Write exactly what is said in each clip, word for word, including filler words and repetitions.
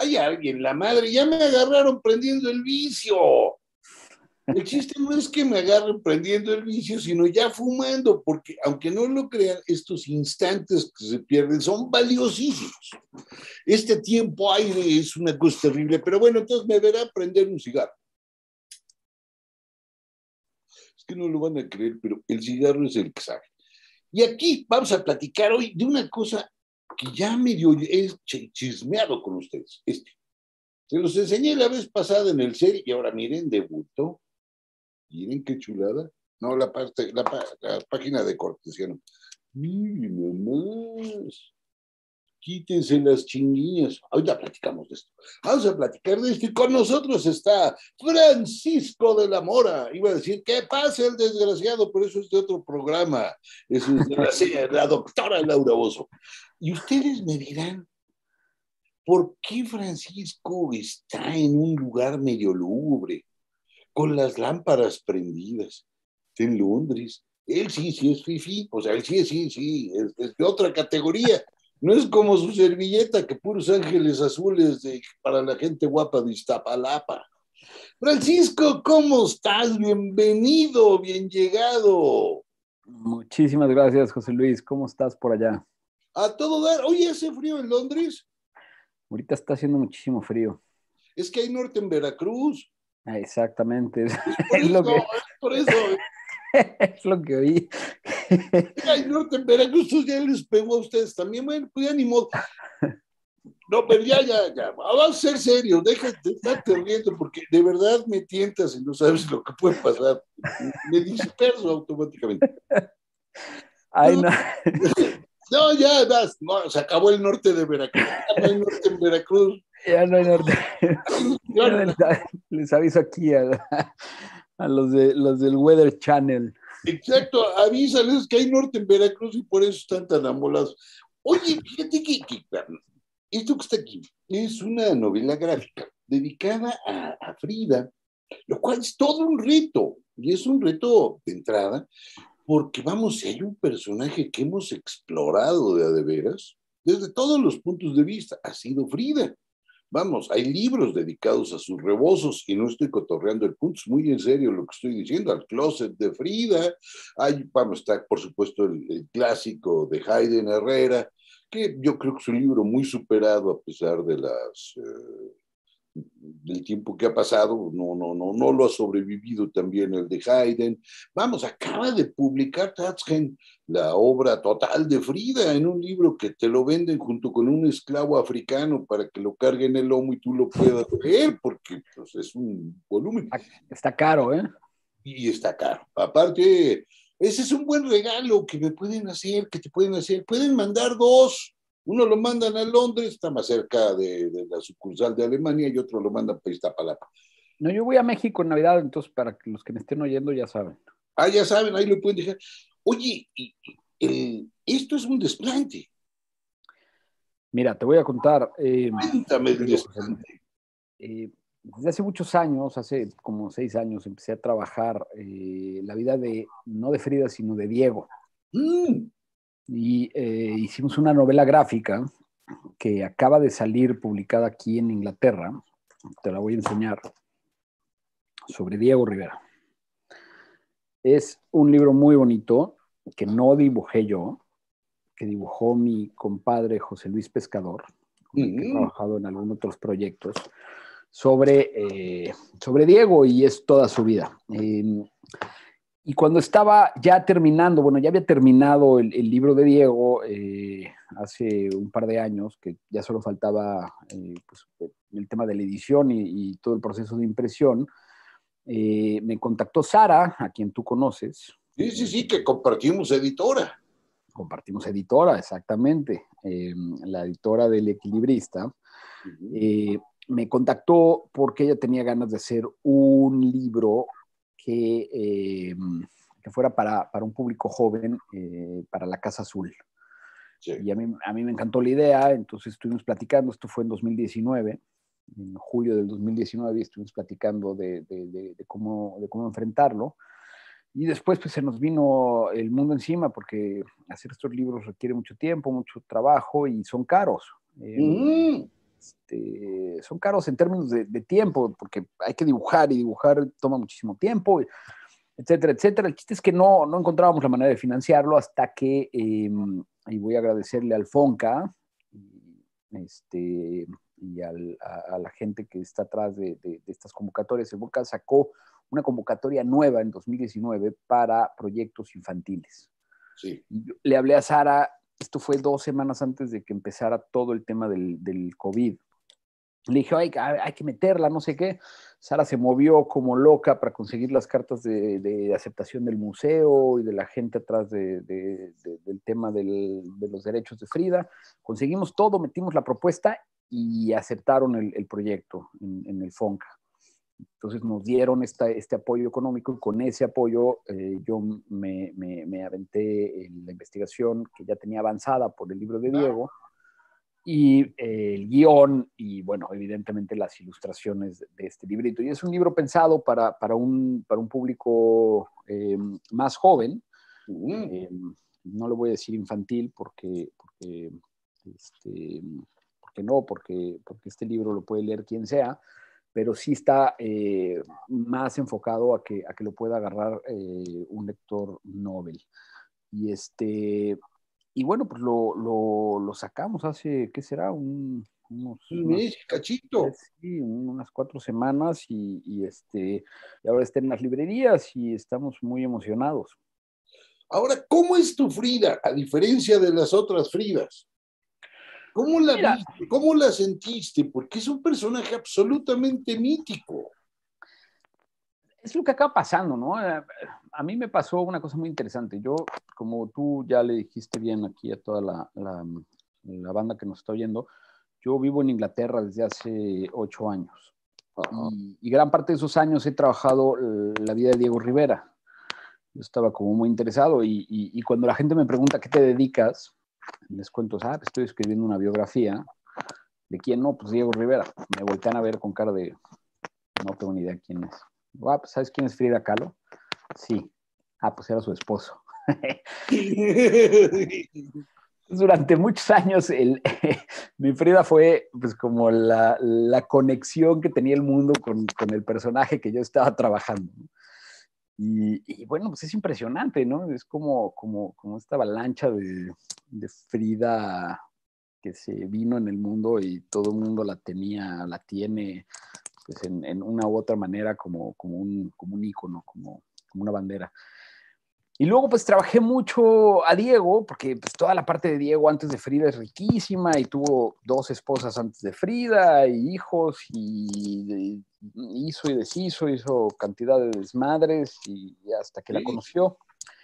Hay alguien, la madre, ya me agarraron prendiendo el vicio. El chiste no es que me agarren prendiendo el vicio, sino ya fumando, porque aunque no lo crean, estos instantes que se pierden son valiosísimos. Este tiempo aire es una cosa terrible, pero bueno, entonces me verá prender un cigarro. Es que no lo van a creer, pero el cigarro es el que sabe. Y aquí vamos a platicar hoy de una cosa que ya medio he chismeado con ustedes. Este. Se los enseñé la vez pasada en el ser y ahora miren, debutó. Miren qué chulada. No, la, parte, la, la página de cortesía. Miren nomás. Quítense las chinguillas. Ahorita platicamos de esto. Vamos a platicar de esto. Y con nosotros está Francisco de la Mora. Iba a decir, ¿qué pasa el desgraciado? Pero eso es de otro programa. Eso es de la, la doctora Laura Bozzo. Y ustedes me dirán, ¿por qué Francisco está en un lugar medio lúgubre, con las lámparas prendidas? Está en Londres. Él sí, sí es fifí. O sea, él sí, sí, sí, es, es de otra categoría. No es como su servilleta, que puros ángeles azules de, para la gente guapa de Iztapalapa. Francisco, ¿cómo estás? Bienvenido, bien llegado. Muchísimas gracias, José Luis. ¿Cómo estás por allá? A todo dar. Oye, ¿hace frío en Londres? Ahorita está haciendo muchísimo frío. Es que hay norte en Veracruz. Ah, exactamente. Es por Es eso, lo que, es por eso. es lo que oí. Hay norte en Veracruz, ya les pegó a ustedes también. Bueno, pues ya ni modo. No, pero ya, ya, ya. Vamos a ser serios, déjate de estarte riendo, porque de verdad me tientas y no sabes lo que puede pasar. Me disperso automáticamente. Ay, no. No, ya, vas, no, se acabó el norte de Veracruz. Ya no hay norte en Veracruz. Ya no hay norte. Les, les aviso aquí a, a los, de, los del Weather Channel. Exacto, avísales que hay norte en Veracruz y por eso están tan amolados. Oye, fíjate que, que esto que está aquí es una novela gráfica dedicada a, a Frida, lo cual es todo un reto, y es un reto de entrada, porque vamos, si hay un personaje que hemos explorado de a de veras, desde todos los puntos de vista, ha sido Frida. Vamos, hay libros dedicados a sus rebozos y no estoy cotorreando el punto, es muy en serio lo que estoy diciendo, al closet de Frida. Hay, vamos, está por supuesto el, el clásico de Hayden Herrera, que yo creo que es un libro muy superado a pesar de las... Eh, del tiempo que ha pasado, no, no, no, no lo ha sobrevivido también el de Haydn. Vamos, acaba de publicar Tatzgen la obra total de Frida en un libro que te lo venden junto con un esclavo africano para que lo cargue en el lomo y tú lo puedas leer, porque pues, es un volumen. Está caro, ¿eh? Y está caro. Aparte, ese es un buen regalo que me pueden hacer, que te pueden hacer. Pueden mandar dos. Uno lo mandan a Londres, está más cerca de, de la sucursal de Alemania, y otro lo mandan para Iztapalapa. No, yo voy a México en Navidad, entonces para que los que me estén oyendo ya saben. Ah, ya saben, ahí lo pueden dejar. Oye, eh, esto es un desplante. Mira, te voy a contar. Eh, Cuéntame el desplante. Eh, desde hace muchos años, hace como seis años, empecé a trabajar eh, la vida de, no de Frida, sino de Diego. Mm. Y eh, hicimos una novela gráfica que acaba de salir publicada aquí en Inglaterra. Te la voy a enseñar. Sobre Diego Rivera. Es un libro muy bonito que no dibujé yo, que dibujó mi compadre José Luis Pescador, con el que he trabajado en algunos otros proyectos, sobre, eh, sobre Diego, y es toda su vida. Eh, y cuando estaba ya terminando, bueno, ya había terminado el, el libro de Diego eh, hace un par de años, que ya solo faltaba eh, pues, el tema de la edición y, y todo el proceso de impresión, eh, me contactó Sara, a quien tú conoces. Sí, sí, sí, que compartimos editora. Compartimos editora, exactamente, eh, la editora del Equilibrista. Uh-huh. Eh, me contactó porque ella tenía ganas de hacer un libro que, eh, que fuera para, para un público joven, eh, para la Casa Azul. Sí. Y a mí, a mí me encantó la idea, entonces estuvimos platicando, esto fue en dos mil diecinueve, en julio del dos mil diecinueve, y estuvimos platicando de, de, de, de, cómo, de cómo enfrentarlo. Y después pues se nos vino el mundo encima, porque hacer estos libros requiere mucho tiempo, mucho trabajo y son caros. Eh, uh-huh. este, son caros en términos de, de tiempo, porque hay que dibujar y dibujar toma muchísimo tiempo, etcétera, etcétera. El chiste es que no, no encontrábamos la manera de financiarlo hasta que, eh, y voy a agradecerle al Fonca este, y al, a, a la gente que está atrás de, de, de estas convocatorias. El Fonca sacó una convocatoria nueva en dos mil diecinueve para proyectos infantiles. Sí. Y le hablé a Sara, esto fue dos semanas antes de que empezara todo el tema del, del COVID. Le dije, hay, hay que meterla, no sé qué. Sara se movió como loca para conseguir las cartas de, de aceptación del museo y de la gente atrás de, de, de, del tema del, de los derechos de Frida. Conseguimos todo, metimos la propuesta y aceptaron el, el proyecto en, en el Fonca. Entonces nos dieron esta, este apoyo económico y con ese apoyo eh, yo me, me, me aventé en la investigación que ya tenía avanzada por el libro de Diego y eh, el guión y, bueno, evidentemente las ilustraciones de, de este librito. Y es un libro pensado para, para, un, para un público eh, más joven. Uh-huh. Eh, no le voy a decir infantil porque, porque, este, porque no, porque, porque este libro lo puede leer quien sea, pero sí está eh, más enfocado a que, a que lo pueda agarrar eh, un lector novel. Y este... Y bueno, pues lo, lo, lo sacamos hace, ¿qué será? Un, unos, un mes, cachito. Sí, unas cuatro semanas y, y, este, y ahora está en las librerías y estamos muy emocionados. Ahora, ¿cómo es tu Frida, a diferencia de las otras Fridas? ¿Cómo la Mira, viste? ¿Cómo la sentiste? Porque es un personaje absolutamente mítico. Es lo que acaba pasando, ¿no? A mí me pasó una cosa muy interesante. Yo, como tú ya le dijiste bien aquí a toda la, la, la banda que nos está oyendo, yo vivo en Inglaterra desde hace ocho años. Y, y gran parte de esos años he trabajado la vida de Diego Rivera. Yo estaba como muy interesado y, y, y cuando la gente me pregunta ¿qué te dedicas? Les cuento, ah, estoy escribiendo una biografía. ¿De quién? No, pues Diego Rivera. Me voltean a ver con cara de, no tengo ni idea quién es. Ah, pues, ¿sabes quién es Frida Kahlo? Sí. Ah, pues era su esposo. Durante muchos años el, mi Frida fue pues como la, la conexión que tenía el mundo con, con el personaje que yo estaba trabajando. Y, y, bueno, pues es impresionante, ¿no? Es como, como, como esta avalancha de, de Frida que se vino en el mundo y todo el mundo la tenía, la tiene pues en, en una u otra manera como, como, un, como un ícono, como, como una bandera. Y luego pues trabajé mucho a Diego, porque pues toda la parte de Diego antes de Frida es riquísima y tuvo dos esposas antes de Frida y hijos y, y hizo y deshizo, hizo cantidad de desmadres y, y hasta que sí. la conoció.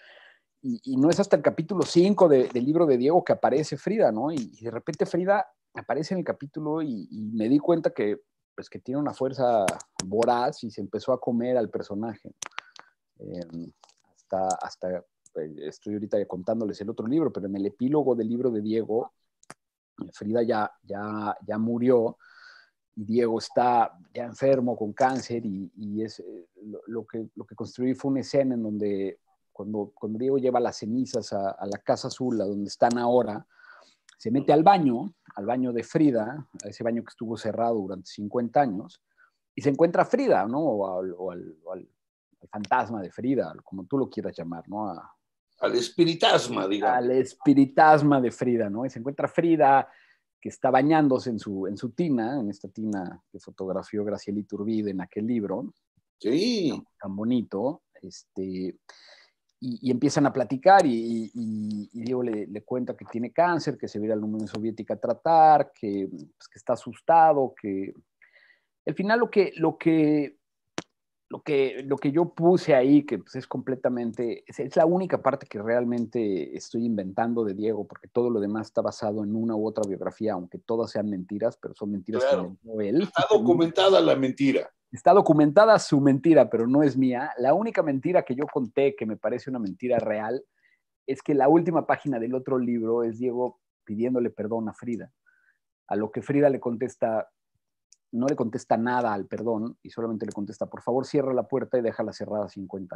Y, y no es hasta el capítulo cinco de, del libro de Diego que aparece Frida, ¿no? Y, y de repente Frida aparece en el capítulo y, y me di cuenta que pues que tiene una fuerza voraz y se empezó a comer al personaje. Eh, hasta, hasta eh, estoy ahorita contándoles el otro libro, pero en el epílogo del libro de Diego, Frida ya, ya, ya murió y Diego está ya enfermo con cáncer y, y es, eh, lo, lo, que, lo que construí fue una escena en donde cuando, cuando Diego lleva las cenizas a, a la Casa Azul, a donde están ahora, se mete al baño, al baño de Frida, a ese baño que estuvo cerrado durante cincuenta años, y se encuentra Frida, ¿no? O al, o al, o al, al fantasma de Frida, como tú lo quieras llamar, ¿no? A, al espiritasma, digamos. Al espiritasma de Frida, ¿no? Y se encuentra Frida, que está bañándose en su, en su tina, en esta tina que fotografió Graciela Iturbide en aquel libro. Sí. Tan, tan bonito. Este... Y, y empiezan a platicar y, y, y Diego le, le cuenta que tiene cáncer, que se va a ir a la Unión Soviética a tratar, que, pues, que está asustado, que al final lo que, lo que, lo que, lo que yo puse ahí, que pues, es completamente, es, es la única parte que realmente estoy inventando de Diego, porque todo lo demás está basado en una u otra biografía, aunque todas sean mentiras, pero son mentiras claro. que inventó él. Está documentada la mentira. Está documentada su mentira, pero no es mía. La única mentira que yo conté, que me parece una mentira real, es que la última página del otro libro es Diego pidiéndole perdón a Frida. A lo que Frida le contesta, no le contesta nada al perdón y solamente le contesta, por favor, cierra la puerta y déjala cerrada cincuenta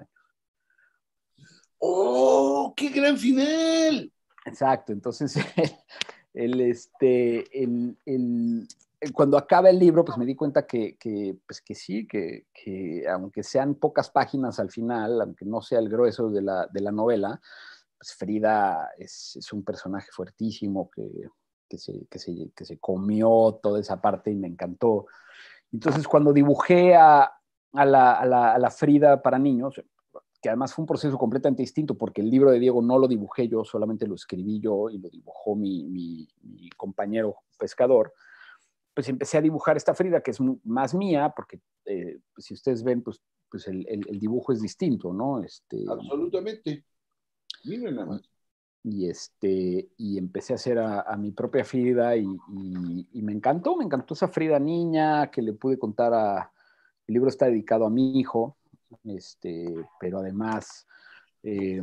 años. ¡Oh, qué gran final! Exacto, entonces el, este, el, el, cuando acaba el libro, pues me di cuenta que, que, pues que sí, que, que aunque sean pocas páginas al final, aunque no sea el grueso de la, de la novela, pues Frida es, es un personaje fuertísimo que, que, se, que, se, que se comió toda esa parte y me encantó. Entonces, cuando dibujé a, a, la, a, la, a la Frida para niños, que además fue un proceso completamente distinto, porque el libro de Diego no lo dibujé yo, solamente lo escribí yo y lo dibujó mi, mi, mi compañero pescador, pues empecé a dibujar esta Frida, que es más mía, porque eh, pues si ustedes ven, pues, pues el, el, el, dibujo es distinto, ¿no? Este, Absolutamente. Miren nada más. Y, este, y empecé a hacer a, a mi propia Frida y, y, y me encantó, me encantó esa Frida niña que le pude contar a... El libro está dedicado a mi hijo, este, pero además... Eh,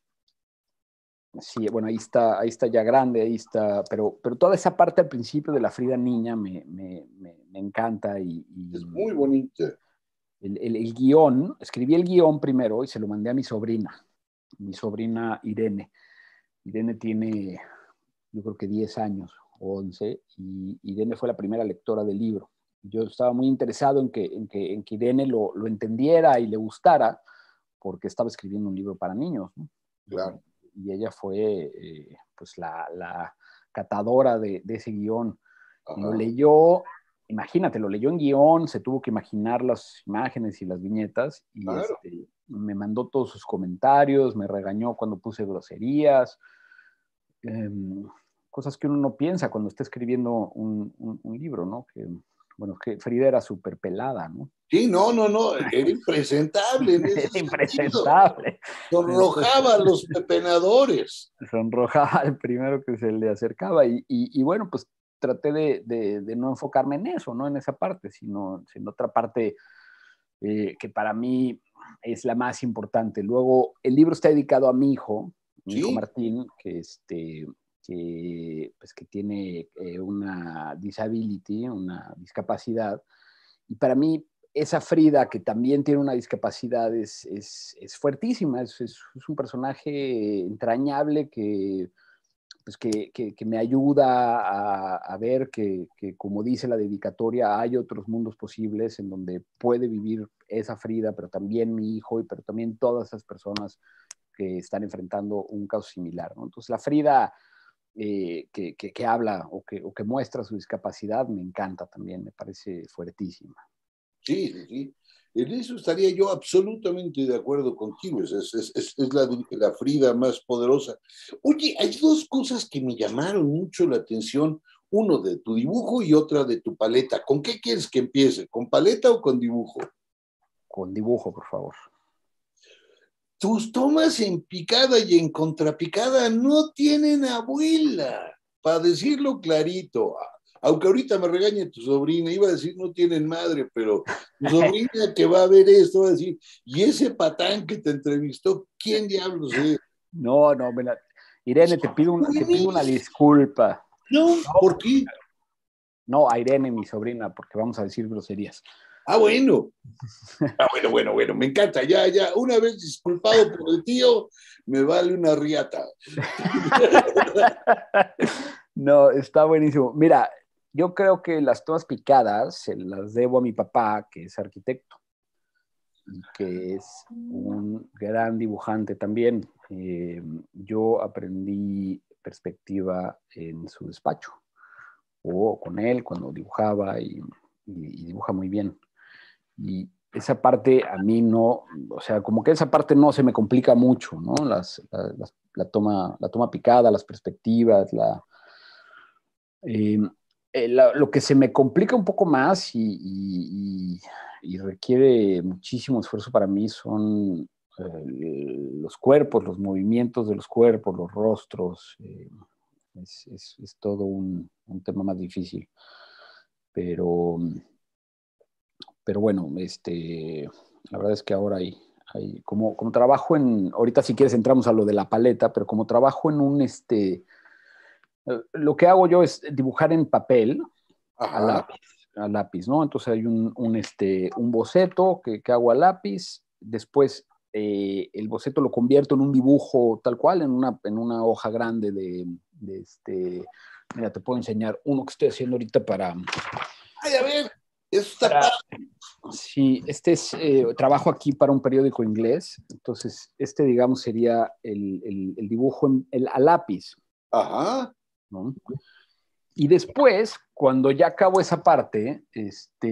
sí, bueno, ahí está, ahí está ya grande, ahí está, pero, pero toda esa parte al principio de la Frida niña me, me, me, me encanta y, y es muy bonita. El, el, el guión, escribí el guión primero y se lo mandé a mi sobrina, mi sobrina Irene. Irene tiene, yo creo que diez años o once, y Irene fue la primera lectora del libro. Yo estaba muy interesado en que, en que, en que Irene lo, lo entendiera y le gustara, porque estaba escribiendo un libro para niños, ¿no? Claro. Y ella fue eh, pues la, la catadora de, de ese guión. Y lo leyó, imagínate, lo leyó en guión, se tuvo que imaginar las imágenes y las viñetas, y claro. este, me mandó todos sus comentarios, me regañó cuando puse groserías, eh, cosas que uno no piensa cuando está escribiendo un, un, un libro, ¿no? Que, bueno, que Frida era súper pelada, ¿no? Sí, no, no, no, era impresentable en ese Era impresentable. Sonrojaba a los pepenadores. Sonrojaba al primero que se le acercaba y, y, y bueno, pues traté de, de, de, no enfocarme en eso, no en esa parte, sino en otra parte eh, que para mí es la más importante. Luego, el libro está dedicado a mi hijo, mi ¿Sí? hijo Martín, que, este, que, pues, que tiene eh, una disability, una discapacidad, y para mí esa Frida, que también tiene una discapacidad, es, es, es fuertísima, es, es, es un personaje entrañable que, pues que, que, que me ayuda a, a ver que, que, como dice la dedicatoria, hay otros mundos posibles en donde puede vivir esa Frida, pero también mi hijo, y pero también todas esas personas que están enfrentando un caso similar, ¿no? Entonces, la Frida eh, que, que, que habla o que, o que muestra su discapacidad me encanta también, me parece fuertísima. Sí, sí, sí. En eso estaría yo absolutamente de acuerdo contigo. Es, es, es, es la, la Frida más poderosa. Oye, hay dos cosas que me llamaron mucho la atención. Uno de tu dibujo y otra de tu paleta. ¿Con qué quieres que empiece? ¿Con paleta o con dibujo? Con dibujo, por favor. Tus tomas en picada y en contrapicada no tienen abuela, para decirlo clarito. Aunque ahorita me regañe tu sobrina, iba a decir no tienen madre, pero tu sobrina que va a ver esto va a decir, y ese patán que te entrevistó, ¿quién diablos es? No, no, me la... Irene, te pido, un, te pido una disculpa. No, ¿por qué? No, a Irene, mi sobrina, porque vamos a decir groserías. Ah, bueno. Ah, bueno, bueno, bueno, me encanta. Ya, ya, una vez disculpado por el tío, me vale una riata. No, está buenísimo. Mira, yo creo que las tomas picadas se las debo a mi papá, que es arquitecto y que es un gran dibujante también. Eh, yo aprendí perspectiva en su despacho o con él cuando dibujaba y, y, y dibuja muy bien. Y esa parte a mí no, o sea, como que esa parte no se me complica mucho, ¿no? Las, la, las, la, toma, la toma picada, las perspectivas, la, eh, eh, la, lo que se me complica un poco más y, y, y requiere muchísimo esfuerzo para mí son eh, los cuerpos, los movimientos de los cuerpos, los rostros. Eh, es, es, es, todo un, un tema más difícil. Pero pero bueno, este, la verdad es que ahora hay, hay como, como trabajo en, ahorita si quieres entramos a lo de la paleta, pero como trabajo en un, este, lo que hago yo es dibujar en papel a lápiz, a lápiz, ¿no? Entonces hay un, un, este, un boceto que, que hago a lápiz, después eh, el boceto lo convierto en un dibujo tal cual, en una, en una hoja grande de, de este, mira, te puedo enseñar uno que estoy haciendo ahorita para Ay, a ver, eso está Para- padre. Sí, este es, eh, trabajo aquí para un periódico inglés, entonces este, digamos, sería el, el- el dibujo en- el, a lápiz, Ajá, ¿no? Y después, cuando ya acabo esa parte, este,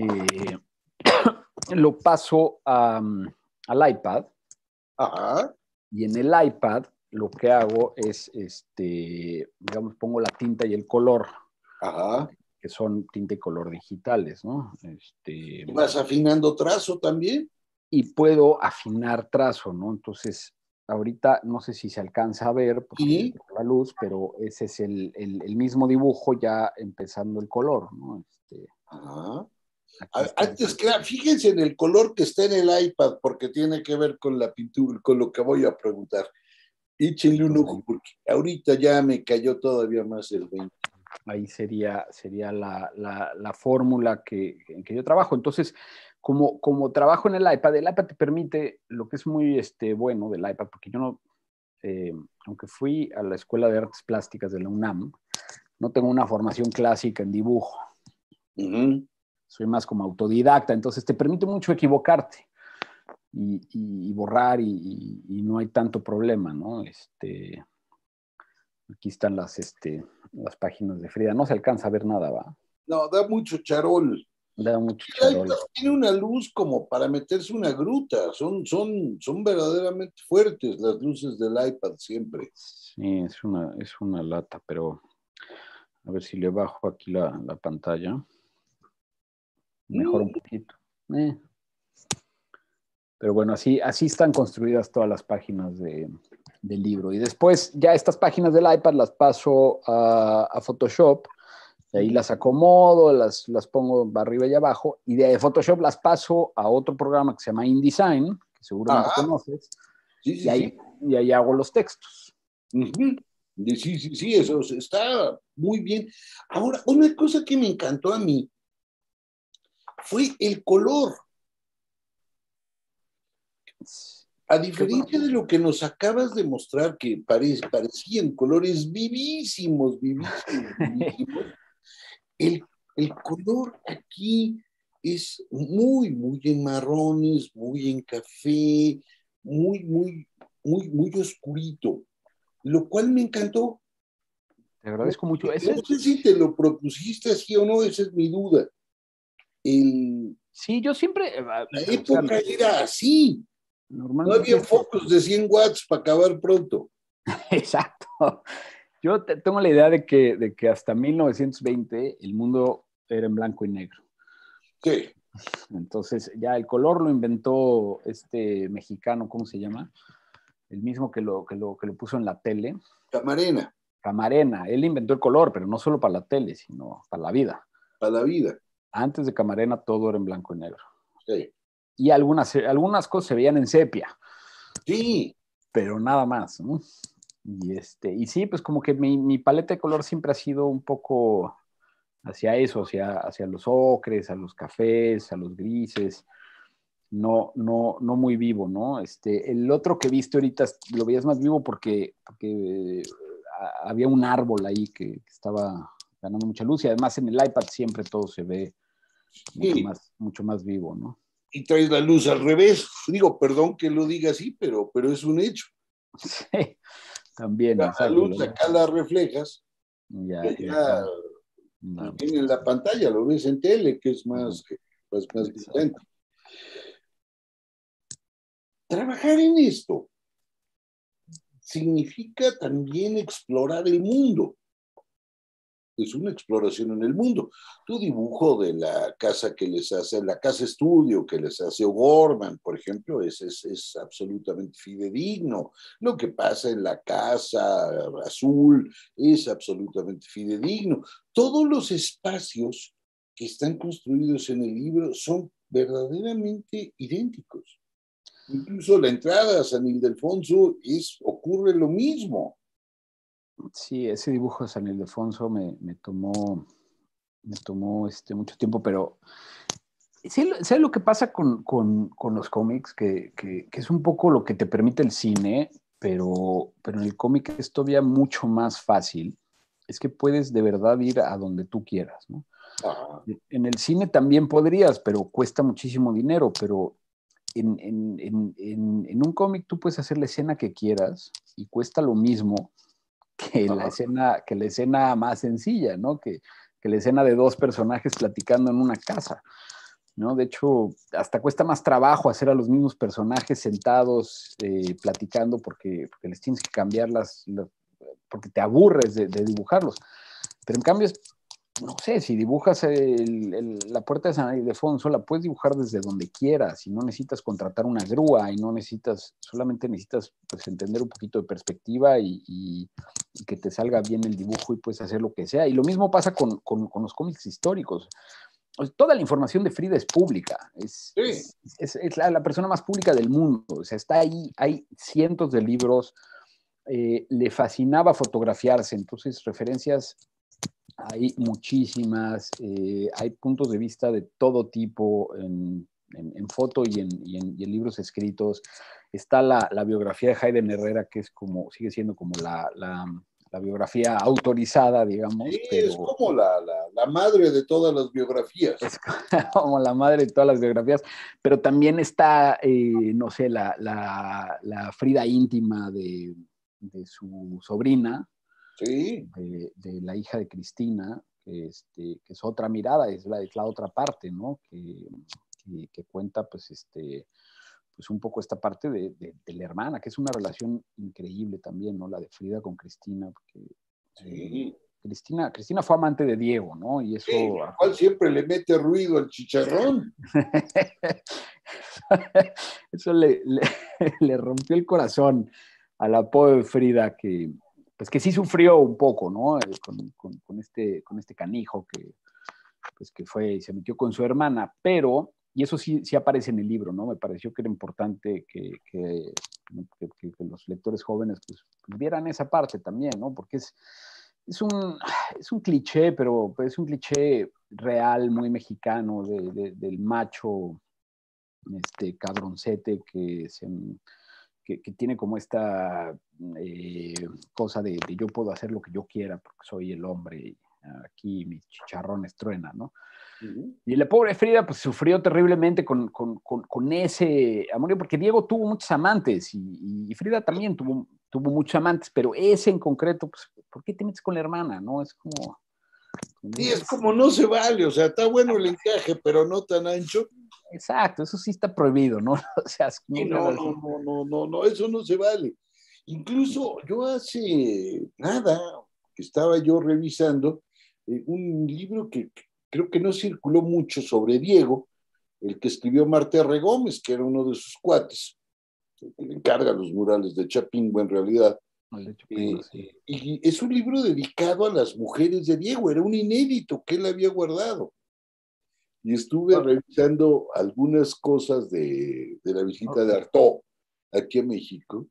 lo paso a, mm, al iPad, ajá, y en el iPad lo que hago es, este, digamos, pongo la tinta y el color, ajá. que son tinta y color digitales, ¿no? Este, ¿Y vas afinando trazo también? y puedo afinar trazo, ¿no? Entonces, ahorita no sé si se alcanza a ver porque Sí. por la luz, pero ese es el, el, el mismo dibujo ya empezando el color, ¿no? Este, Ajá. aquí A- está. Antes que nada, fíjense en el color que está en el iPad, porque tiene que ver con la pintura, con lo que voy a preguntar. Échenle un ojo, porque ahorita ya me cayó todavía más el veinte. Ahí sería, sería la, la, la fórmula que, en que yo trabajo. Entonces, como, como trabajo en el iPad, el iPad te permite lo que es muy este, bueno del iPad, porque yo no, eh, aunque fui a la Escuela de Artes Plásticas de la UNAM, no tengo una formación clásica en dibujo. Ujú. Soy más como autodidacta, entonces te permite mucho equivocarte y, y, y borrar y, y, y, no hay tanto problema, ¿no? Este, aquí están las, este, las páginas de Frida, no se alcanza a ver nada, ¿va? No, da mucho charol. Da mucho El charol. iPad tiene una luz como para meterse una gruta. Son, son, son verdaderamente fuertes las luces del iPad siempre. Sí, es una, es una lata, pero a ver si le bajo aquí la, la pantalla. Mejor un Mm. poquito. Eh. Pero bueno, así, así están construidas todas las páginas de, del libro. Y después ya estas páginas del iPad las paso a, a Photoshop, de ahí las acomodo, las, las pongo arriba y abajo, y de Photoshop las paso a otro programa que se llama InDesign, que seguramente Ajá, conoces, sí, y sí, sí. ahí, y ahí hago los textos. Ujú. Y sí, sí, sí, eso está muy bien. Ahora, una cosa que me encantó a mí fue el color. A Qué bueno. diferencia de lo que nos acabas de mostrar, que pare, parecían colores vivísimos, vivísimos, vivísimos, el, el color aquí es muy, muy en marrones, muy en café, muy, muy, muy, muy oscurito, lo cual me encantó. Te No, agradezco mucho. no Ese, sé si te lo propusiste así o no, esa es mi duda. El, sí, yo siempre, eh, la o sea, época era así, no normalmente había este, focos de cien watts para acabar pronto. exacto. Yo te, tengo la idea de que, de que hasta mil novecientos veinte el mundo era en blanco y negro. Sí, Entonces ya el color lo inventó este mexicano, ¿cómo se llama? El mismo que lo, que lo, que lo puso en la tele, Camarena, Camarena. Él inventó el color, pero no solo para la tele, sino para la vida. para la vida. Antes de Camarena todo era en blanco y negro. Sí, Y algunas, algunas cosas se veían en sepia, sí, pero nada más, ¿no? Y, este, y sí, pues como que mi, mi paleta de color siempre ha sido un poco hacia eso, hacia, hacia los ocres, a los cafés, a los grises, no, no, no muy vivo, ¿no? Este, el otro que viste ahorita lo veías más vivo porque, porque eh, había un árbol ahí que, que estaba ganando mucha luz y además en el iPad siempre todo se ve mucho sí. más, mucho más vivo, ¿no? Y traes la luz al revés. Digo, perdón que lo diga así, pero, pero es un hecho. Sí, también, La exacto. luz acá la reflejas y Ya, y allá acá, pues, no, viene en la pantalla, lo ves en tele, que es más, más, más brillante. exacto. Trabajar en esto significa también explorar el mundo. Es una exploración en el mundo. Tu dibujo de la casa que les hace, la casa estudio que les hace O'Gorman, por ejemplo, es, es, es absolutamente fidedigno. Lo que pasa en la casa azul es absolutamente fidedigno. Todos los espacios que están construidos en el libro son verdaderamente idénticos. Incluso la entrada a San Ildefonso es, ocurre lo mismo. Sí, ese dibujo de San Ildefonso me, me tomó, me tomó este, mucho tiempo, pero sí, ¿sabes lo que pasa con, con, con los cómics? Que, que, que, es un poco lo que te permite el cine, pero, pero en el cómic es todavía mucho más fácil. Es que puedes de verdad ir a donde tú quieras, ¿no? Ah, En el cine también podrías, pero cuesta muchísimo dinero, pero en, en, en, en, en un cómic tú puedes hacer la escena que quieras y cuesta lo mismo que la ajá. escena, que la escena más sencilla, ¿no? Que, que la escena de dos personajes platicando en una casa, ¿no? De hecho, hasta cuesta más trabajo hacer a los mismos personajes sentados eh, platicando porque, porque les tienes que cambiar las, las porque te aburres de, de dibujarlos. Pero en cambio, no sé, si dibujas el, el, la puerta de San Ildefonso, la puedes dibujar desde donde quieras y no necesitas contratar una grúa y no necesitas, solamente necesitas pues, entender un poquito de perspectiva y, y, y que te salga bien el dibujo y puedes hacer lo que sea. Y lo mismo pasa con, con, con los cómics históricos. Toda la información de Frida es pública, es, Sí, es, es, es la, la, persona más pública del mundo, o sea, está ahí, hay cientos de libros, eh, le fascinaba fotografiarse, entonces referencias hay muchísimas, eh, hay puntos de vista de todo tipo en, en, en foto y en, y, en, y en, libros escritos. Está la, la, biografía de Hayden Herrera, que es como, sigue siendo como la, la, la biografía autorizada, digamos, sí, es pero como la, la, la madre de todas las biografías. es como la madre de todas las biografías, pero también está, eh, no sé, la, la, la Frida íntima de, de su sobrina, Sí, de, de, la hija de Cristina, que, este, que es otra mirada, es la, es la otra parte, ¿no? Que, que, que cuenta, pues, este, pues un poco esta parte de, de, de, la hermana, que es una relación increíble también, ¿no? La de Frida con Cristina, porque eh, sí. Cristina, Cristina fue amante de Diego, ¿no? Y Sí, eso... la cual siempre le mete ruido al chicharrón. eso le, le, le rompió el corazón a la pobre Frida, que, pues que sí sufrió un poco, ¿no? Con, con, con, este, con este canijo que, pues que fue y se metió con su hermana, pero, y eso sí, sí aparece en el libro, ¿no? Me pareció que era importante que, que, que, que los lectores jóvenes pues, vieran esa parte también, ¿no? Porque es, es, un, es un cliché, pero es un cliché real, muy mexicano, de, de, del macho este cabroncete que se... Que, que, tiene como esta eh, cosa de, de, yo puedo hacer lo que yo quiera porque soy el hombre y aquí mis chicharrones truenan, ¿no? Uh -huh. Y la pobre Frida pues sufrió terriblemente con, con, con, con ese amorío, porque Diego tuvo muchos amantes y, y Frida también tuvo, tuvo muchos amantes, pero ese en concreto, pues, ¿por qué te metes con la hermana? ¿No? Es como... Sí, es como no se vale, o sea, está bueno el encaje, pero no tan ancho. Exacto, eso sí está prohibido, ¿no? O sea, Sí, no, no, no, no, no, no, no, eso no se vale. Incluso yo hace nada que estaba yo revisando eh, un libro que creo que no circuló mucho sobre Diego, el que escribió Marta R. Gómez, que era uno de sus cuates, que le encarga los murales de Chapingo en realidad. El de hecho, Eh, sí. y es un libro dedicado a las mujeres de Diego, era un inédito que él había guardado. Y estuve revisando algunas cosas de, de la visita de Artaud aquí a México,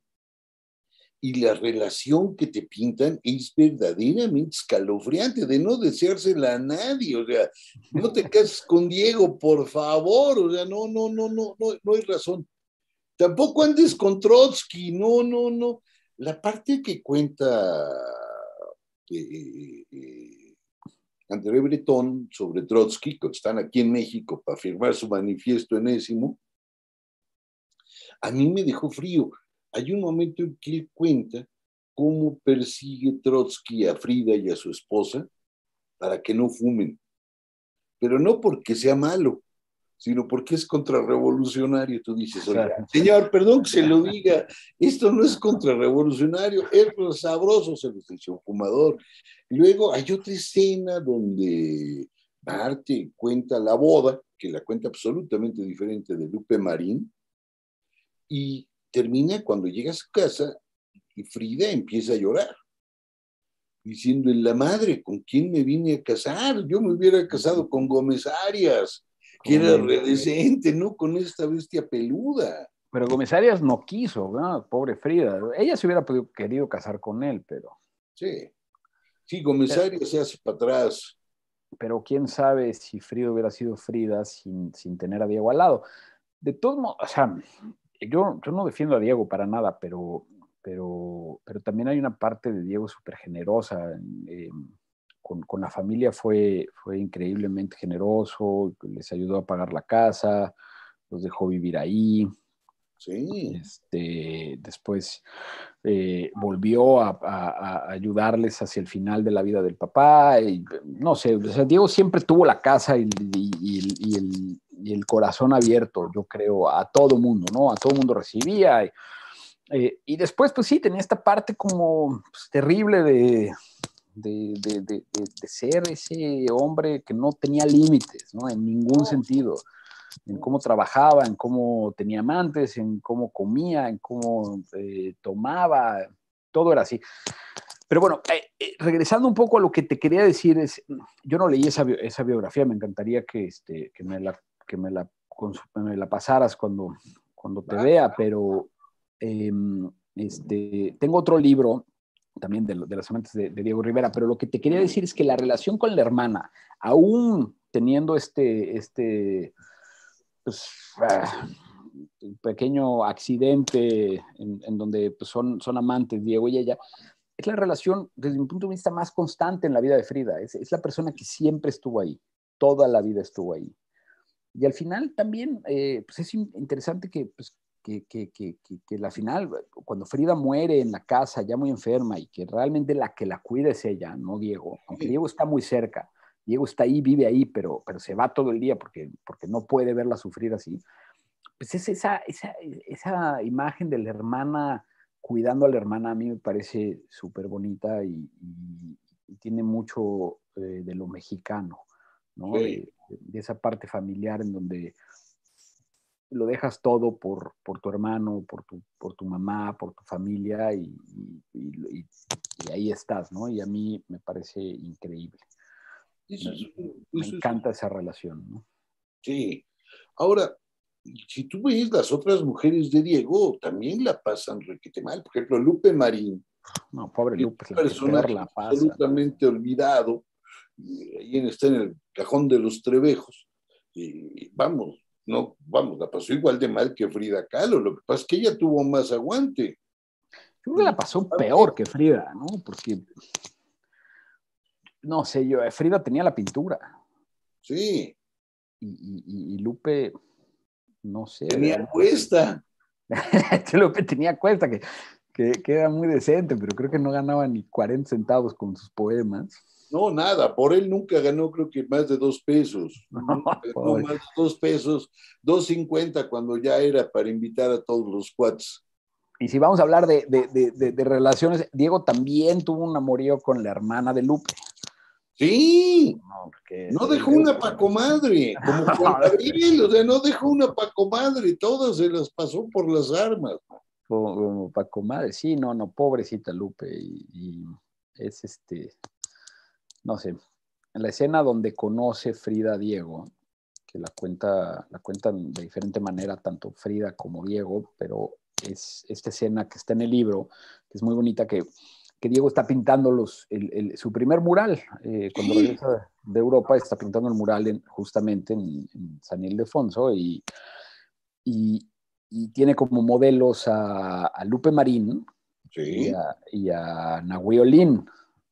y la relación que te pintan es verdaderamente escalofriante, de no deseársela a nadie, o sea, no te cases con Diego, por favor, o sea, no, no, no, no, no, no hay razón. Tampoco andes con Trotsky, no, no, no. La parte que cuenta eh, eh, André Breton sobre Trotsky, que están aquí en México para firmar su manifiesto enésimo, a mí me dejó frío. Hay un momento en que él cuenta cómo persigue Trotsky a Frida y a su esposa para que no fumen, pero no porque sea malo, sino porque es contrarrevolucionario. Tú dices, oiga, señor, perdón que se lo diga, esto no es contrarrevolucionario, es sabroso, se les dice un fumador. Y luego hay otra escena donde Arte cuenta la boda, que la cuenta absolutamente diferente de Lupe Marín, y termina cuando llega a su casa y Frida empieza a llorar, diciendo, en la madre, ¿con quién me vine a casar? Yo me hubiera casado con Gómez Arias, que era redecente, no con esta bestia peluda. Pero Gómez Arias no quiso, ¿no? Pobre Frida. Ella se hubiera podido, querido casar con él, pero... Sí, sí, Gómez Arias se hace para atrás. Pero quién sabe si Frida hubiera sido Frida sin, sin tener a Diego al lado. De todos modos, o sea, yo, yo no defiendo a Diego para nada, pero, pero, pero también hay una parte de Diego súper generosa. Eh, con, con la familia fue, fue increíblemente generoso, les ayudó a pagar la casa, los dejó vivir ahí. Sí. Este, después eh, volvió a, a, a, ayudarles hacia el final de la vida del papá. Y, no sé, o sea, Diego siempre tuvo la casa y, y, y, y, el, y el corazón abierto, yo creo, a todo mundo, ¿no? A todo mundo recibía. Y, eh, y después, pues sí, tenía esta parte como pues, terrible de, de, de, de, de ser ese hombre que no tenía límites, ¿no? En ningún sentido. En cómo trabajaba, en cómo tenía amantes, en cómo comía, en cómo eh, tomaba, todo era así. Pero bueno, eh, eh, regresando un poco a lo que te quería decir, es, yo no leí esa, esa biografía, me encantaría que, este, que, me, la, que me, la, me la pasaras cuando, cuando te vea, pero eh, este, tengo otro libro también de, de las amantes de, de Diego Rivera, pero lo que te quería decir es que la relación con la hermana, aún teniendo este... este pues, ah, un pequeño accidente en, en donde pues, son, son amantes, Diego y ella, es la relación, desde mi punto de vista, más constante en la vida de Frida. Es, es la persona que siempre estuvo ahí, toda la vida estuvo ahí. Y al final también, eh, pues es interesante que, pues, que, que, que, que, que la final, cuando Frida muere en la casa, ya muy enferma, y que realmente la que la cuida es ella, no Diego, aunque Diego está muy cerca, Diego está ahí, vive ahí, pero, pero se va todo el día porque, porque no puede verla sufrir así. Pues es esa, esa, esa imagen de la hermana cuidando a la hermana, a mí me parece súper bonita y, y, y, tiene mucho eh, de lo mexicano, ¿no? Sí. De, de esa parte familiar en donde lo dejas todo por, por tu hermano, por tu, por tu mamá, por tu familia y, y, y, y ahí estás, ¿no? Y a mí me parece increíble. Eso Me, es, me eso es, encanta esa relación, ¿no? sí. Ahora, si tú ves las otras mujeres de Diego, también la pasan requete mal. Por ejemplo, Lupe Marín, No, pobre es un Lupe, es la que peor personaje la pasa. absolutamente olvidado, y ahí está en el cajón de los Trevejos. Y vamos, no, vamos, la pasó igual de mal que Frida Kahlo. Lo que pasa es que ella tuvo más aguante. Yo creo que la pasó peor que Frida, ¿no? Porque, no sé, yo, Frida tenía la pintura. Sí. Y, y, y Lupe, no sé. Tenía cuesta. Lupe tenía cuesta, que, que, que era muy decente, pero creo que no ganaba ni cuarenta centavos con sus poemas. No, nada, por él nunca ganó, creo que más de dos pesos. No, No más de dos pesos, dos cincuenta cuando ya era para invitar a todos los cuates. Y si vamos a hablar de, de, de, de, de relaciones, Diego también tuvo un amorío con la hermana de Lupe. Sí, No, porque no él, dejó él, una pacomadre, como Juan Gabriel, o sea, no dejó una pacomadre, todas se las pasó por las armas. Como, como Paco Madre, sí, no, no, pobrecita Lupe. Y, y es este, no sé, en la escena donde conoce Frida a Diego, que la cuenta, la cuentan de diferente manera, tanto Frida como Diego, pero es esta escena que está en el libro, que es muy bonita, que, que Diego está pintando los, el, el, su primer mural. Eh, cuando Sí. regresa de Europa, está pintando el mural en, justamente en, en San Ildefonso y, y, y tiene como modelos a, a Lupe Marín y Sí. a, y a Nahui Olin.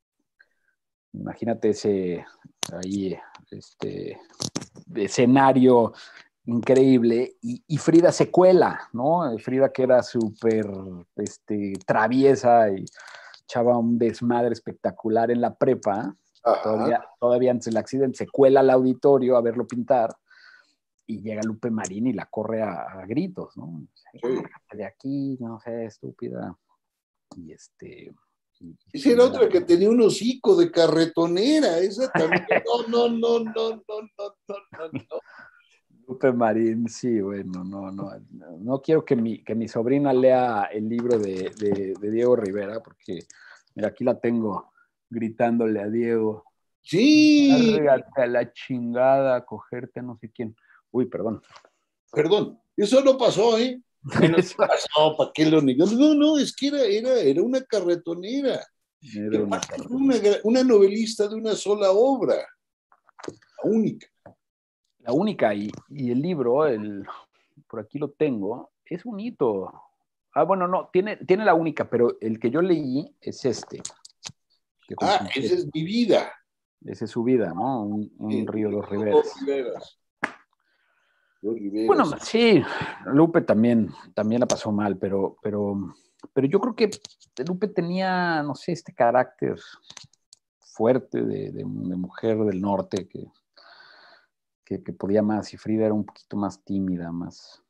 Imagínate ese ahí, este escenario increíble, y, y Frida se cuela, ¿no? Frida, que era súper este, traviesa y echaba un desmadre espectacular en la prepa, Ajá. todavía, todavía antes del accidente, se cuela al auditorio a verlo pintar y llega Lupe Marín y la corre a, a gritos, ¿no? Sí. De aquí, no sé, estúpida. Y este... Y, y Esa era Frida, otra que tenía un hocico de carretonera, esa también. No, no, no, no, no, no, no, no, no. Lupe Marín, sí, bueno, no, no, no quiero que mi, que mi sobrina lea el libro de, de, de Diego Rivera, porque, mira, aquí la tengo gritándole a Diego, Sí, lárgate a la chingada a cogerte a no sé quién. Uy, perdón. perdón, eso no pasó, ¿eh? Bueno, sí pasó, ¿para qué lo negó? No, no, es que era, era, era una carretonera. Y Era una aparte fue una, una novelista de una sola obra, la única. La única, y, y el libro, el, por aquí lo tengo, es bonito. Ah, bueno, no, tiene, tiene la única, pero el que yo leí es este. Que Ah, esa es mi vida. Esa es su vida, ¿no? Un, un Sí, río, dos dos riberas. Riveras. Dos Bueno, Riveras. sí, Lupe también, también la pasó mal, pero, pero, pero yo creo que Lupe tenía, no sé, este carácter fuerte de, de, de mujer del norte que, que, que podía más, y Frida era un poquito más tímida, más,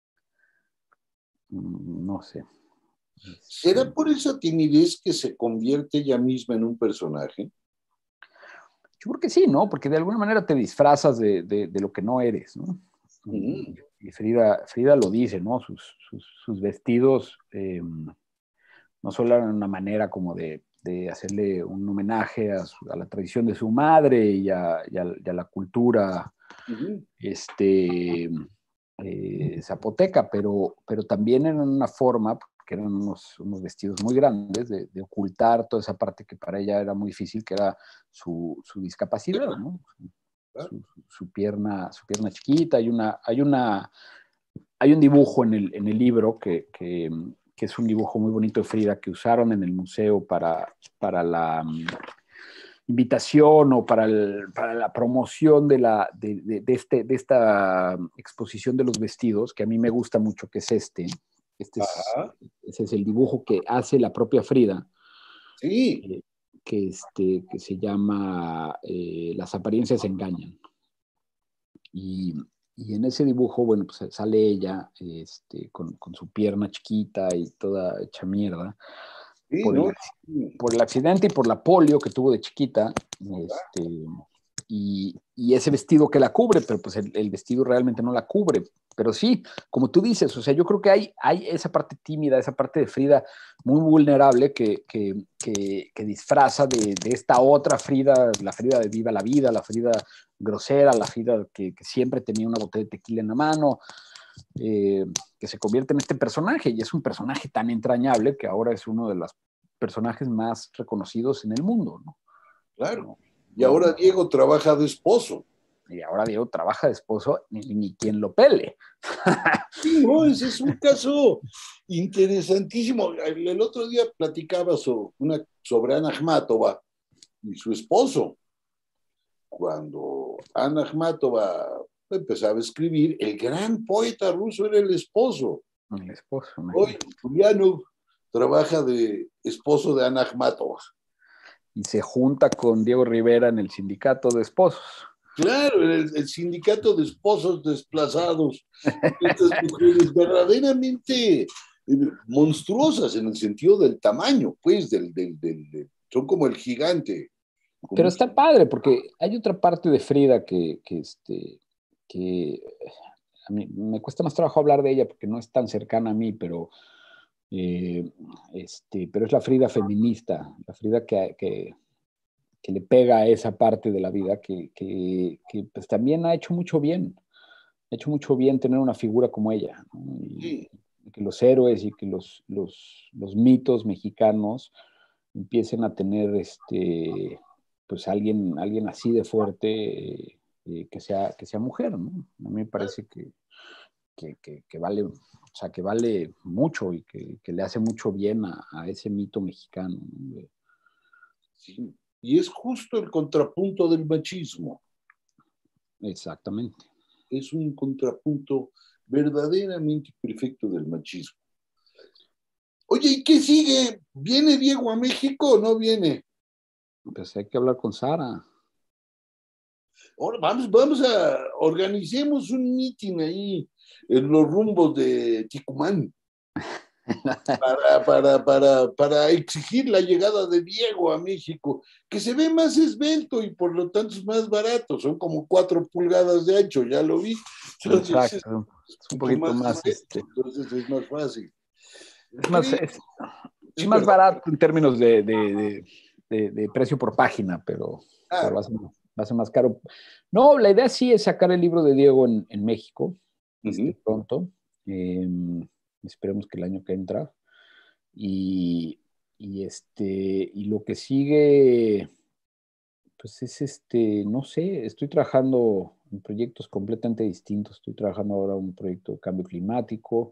no sé. ¿Será por esa timidez que se convierte ella misma en un personaje? Yo creo que sí, ¿no? Porque de alguna manera te disfrazas de, de, de lo que no eres, ¿no? Mm. Y Frida, Frida lo dice, ¿no? Sus, sus, sus vestidos eh, no solo eran una manera como de, de hacerle un homenaje a, su, a, la tradición de su madre y a, y a, y a la cultura Uh-huh. este, eh, zapoteca, pero, pero también eran una forma, que eran unos, unos vestidos muy grandes, de, de, ocultar toda esa parte que para ella era muy difícil, que era su, su discapacidad, ¿no? Su, su, su, pierna, su pierna chiquita. Hay, una, hay, una, hay un dibujo en el, en el libro que, que, que, es un dibujo muy bonito de Frida que usaron en el museo para, para la um, invitación o para, el, para la promoción de, la, de, de, de, este, de esta exposición de los vestidos, que a mí me gusta mucho, que es este. Este es, ese es el dibujo que hace la propia Frida. Sí. Eh, que, este, que se llama eh, Las apariencias engañan. Y, y en ese dibujo, bueno, pues sale ella este, con, con su pierna chiquita y toda hecha mierda. Sí, por, ¿no? el, por el accidente y por la polio que tuvo de chiquita. Este, y, y ese vestido que la cubre, pero pues el, el vestido realmente no la cubre. Pero sí, como tú dices, o sea, yo creo que hay, hay esa parte tímida, esa parte de Frida muy vulnerable que, que, que, que disfraza de, de esta otra Frida, la Frida de Viva la Vida, la Frida grosera, la Frida que, que siempre tenía una botella de tequila en la mano, eh, que se convierte en este personaje, y es un personaje tan entrañable que ahora es uno de los personajes más reconocidos en el mundo, ¿no? Claro. No, y ahora Diego trabaja de esposo. Y ahora Diego trabaja de esposo, ni, ni quien lo pele. Sí, no, ese es un caso interesantísimo. El, el otro día platicaba sobre, una, sobre Ana Akhmatova y su esposo. Cuando Ana Akhmatova empezaba a escribir, el gran poeta ruso era el esposo. El esposo, hoy Ulyanov trabaja de esposo de Ana Akhmatova. Y se junta con Diego Rivera en el sindicato de esposos. Claro, el, el sindicato de esposos desplazados. Estas mujeres verdaderamente eh, monstruosas en el sentido del tamaño, pues, del, del, del, del son como el gigante. Como Pero un... está padre, porque hay otra parte de Frida que, que, este, que a mí me cuesta más trabajo hablar de ella porque no es tan cercana a mí, pero, eh, este, pero es la Frida feminista, la Frida que, que, que le pega a esa parte de la vida que, que, que pues también ha hecho mucho bien. Ha hecho mucho bien tener una figura como ella, ¿no? Y, Sí. y que los héroes y que los, los, los mitos mexicanos empiecen a tener este, pues alguien, alguien así de fuerte eh, que, sea, que sea mujer, ¿no? A mí me parece que, que, que, que vale, o sea, que vale mucho y que, que le hace mucho bien a, a ese mito mexicano, ¿no? Sí. Y es justo el contrapunto del machismo. Exactamente. Es un contrapunto verdaderamente perfecto del machismo. Oye, ¿y qué sigue? ¿Viene Diego a México o no viene? Pues hay que hablar con Sara. Ahora vamos, vamos a organicemos un meeting ahí en los rumbos de Ticumán para, para, para, para exigir la llegada de Diego a México, que se ve más esbelto y por lo tanto es más barato, son como cuatro pulgadas de ancho, ya lo vi. Entonces es, Exacto. es Es un mucho poquito más más, esbelto, este, entonces es más fácil. es más, ¿Qué? es, es Sí, más perdón. barato en términos de, de, de, de, de precio por página, pero, pero va, Claro. a ser, va a ser más caro. No, la idea sí es sacar el libro de Diego en, en México, este, Uh-huh. pronto. Eh, esperemos que el año que entra. Y, y, este, y lo que sigue, pues es este, no sé, estoy trabajando en proyectos completamente distintos. Estoy trabajando ahora en un proyecto de cambio climático.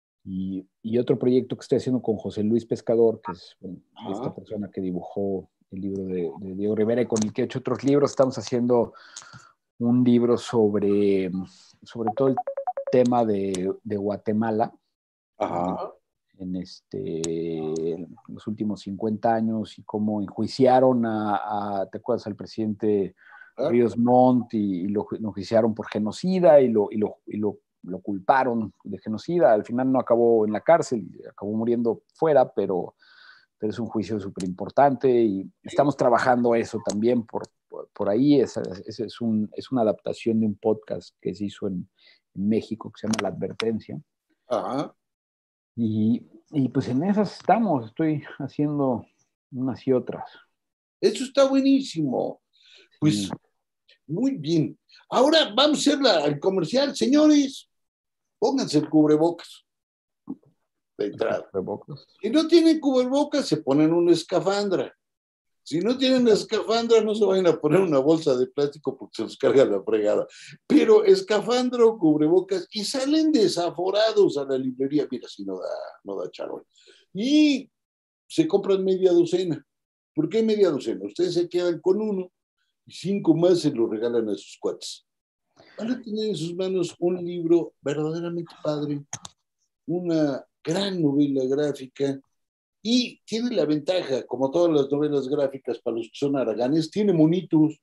Y, y, otro proyecto que estoy haciendo con José Luis Pescador, que es bueno, esta persona que dibujó el libro de, de Diego Rivera, y con el que he hecho otros libros. Estamos haciendo un libro sobre, sobre todo el tema de, de Guatemala. Ajá. En, este, en los últimos cincuenta años, y cómo enjuiciaron a, a ¿te acuerdas? Al presidente Ríos Montt, y, y lo, lo enjuiciaron por genocida, y, lo, y, lo, y lo, lo culparon de genocida. Al final no acabó en la cárcel, acabó muriendo fuera, pero, pero es un juicio súper importante, y estamos trabajando eso también por, por, por ahí. Es, es, es, un, es una adaptación de un podcast que se hizo en, en México, que se llama La Advertencia. Ajá. Y, y pues en esas estamos, estoy haciendo unas y otras. Eso está buenísimo. Pues, sí. Muy bien. Ahora vamos a hacer la, el comercial. Señores, pónganse el cubrebocas de entrada. ¿Cubrebocas? Si no tienen cubrebocas, se ponen una escafandra. Si no tienen escafandra, no se vayan a poner una bolsa de plástico porque se los carga la fregada. Pero escafandra o cubrebocas, y salen desaforados a la librería. Mira, si no da, no da charol. Y se compran media docena. ¿Por qué media docena? Ustedes se quedan con uno y cinco más se lo regalan a sus cuates. Van a tener en sus manos un libro verdaderamente padre, una gran novela gráfica. Y tiene la ventaja, como todas las novelas gráficas para los que son haraganes, tiene monitos.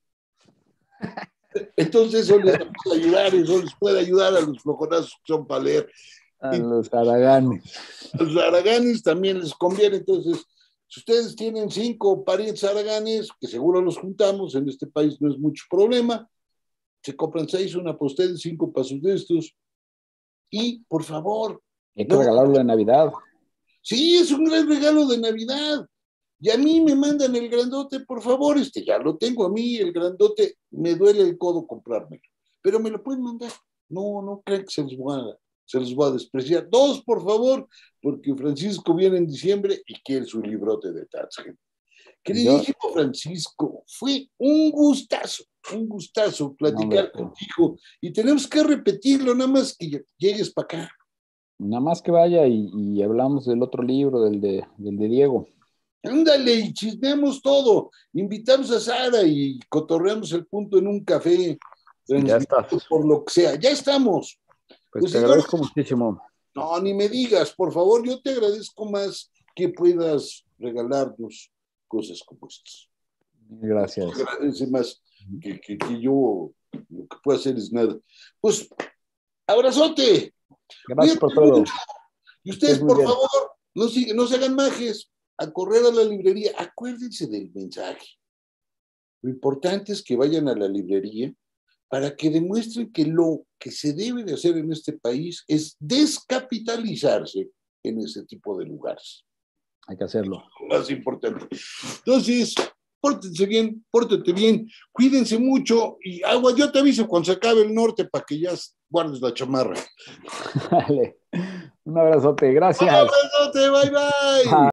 Entonces eso les puede ayudar, eso les puede ayudar a los flojonazos que son para leer. A y los haraganes. A los haraganes también les conviene. Entonces, si ustedes tienen cinco parientes haraganes, que seguro los juntamos, en este país no es mucho problema, se compran seis, una para ustedes, cinco para sus de estos. Y, por favor. Hay que no, regalarlo de Navidad. Sí, es un gran regalo de Navidad. Y a mí me mandan el grandote, por favor, este ya lo tengo a mí, el grandote, me duele el codo comprármelo. Pero me lo pueden mandar. No, no crean que se los voy a, se los voy a despreciar. Dos, por favor, porque Francisco viene en diciembre y quiere su librote de Tatsgen. Queridísimo Yo... Francisco, fue un gustazo, un gustazo platicar no, contigo. Y tenemos que repetirlo, nada más que llegues para acá. Nada más que vaya y, y hablamos del otro libro, del de, del de Diego. Ándale, y chismeamos todo. Invitamos a Sara y cotorreamos el punto en un café. Ya estás. Por lo que sea. Ya estamos. Pues, pues te agradezco yo, muchísimo. No, ni me digas, por favor. Yo te agradezco más que puedas regalarnos cosas como estas. Gracias. Te agradece más que, que, que yo lo que puedo hacer es nada. Pues, abrazote. Gracias por todo. Y ustedes, por bien. favor, no, sigan, no se hagan majes, a correr a la librería. Acuérdense del mensaje. Lo importante es que vayan a la librería para que demuestren que lo que se debe de hacer en este país es descapitalizarse en ese tipo de lugares. Hay que hacerlo. Es lo más importante. Entonces, pórtense bien, pórtate bien, cuídense mucho y agua, yo te aviso cuando se acabe el norte para que ya guardes la chamarra. Dale. Un abrazote, gracias. Un abrazote, bye bye.